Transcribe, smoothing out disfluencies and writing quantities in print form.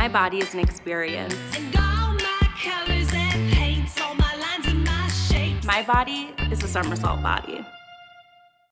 My body is an experience. My body is a Summersalt body.